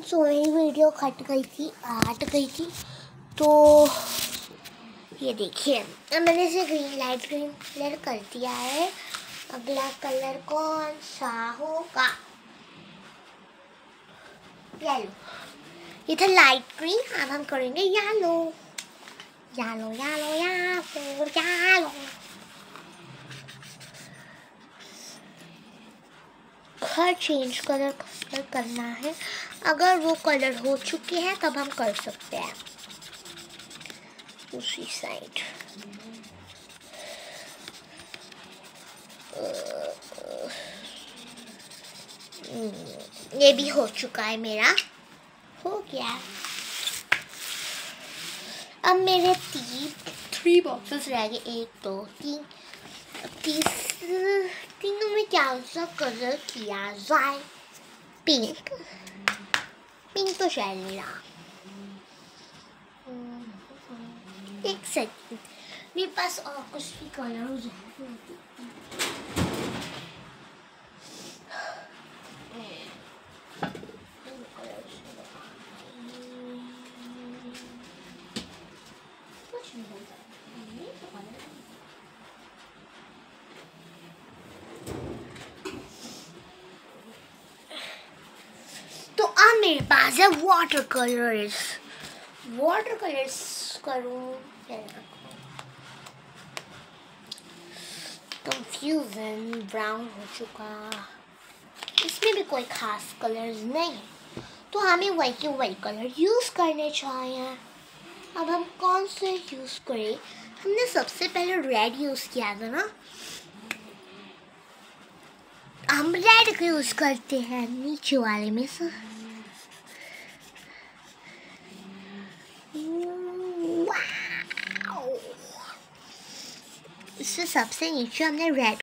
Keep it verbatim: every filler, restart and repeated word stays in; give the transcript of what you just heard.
सो मेरी video cut गई थी, हट गई थी, तो ये देखिए अब मैंने इसे ग्रीन लाइट ग्रीन कलर कर दिया है। अगला कलर कौन सा होगा? येलो। ये था लाइट ग्रीन, अब हम करेंगे yellow yellow yellow yellow yellow. हर चेंज कलर कलर करना है। अगर वो कलर हो चुके हैं तब हम कर सकते हैं। दूसरी साइड ये भी हो चुका है, मेरा हो गया। अब मेरे तीन थ्री बॉक्सेस रह गए, एक दो तीन। तीस तीनों में क्या सा कलर किया जाए? पिंक पिंक तो शायद नहीं रहा। एक सेकंड, मेरे पास और कुछ भी कलर हो जाए। तो अब मेरे पास है वाटर कलर्स। वाटर कलर्स करूं कंफ्यूजन। ब्राउन हो चुका, इसमें भी कोई खास कलर्स नहीं, तो हमें वही के वही कलर यूज करने चाहिए। अब हम कौन से यूज करें? हमने सबसे पहले रेड यूज किया था ना, हम रेड को यूज करते हैं नीचे वाले में से। इससे सबसे नीचे हमने रेड